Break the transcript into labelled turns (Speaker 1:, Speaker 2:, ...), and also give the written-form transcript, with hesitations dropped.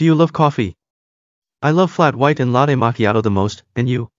Speaker 1: Do you love coffee? I love flat white and latte macchiato the most, and you?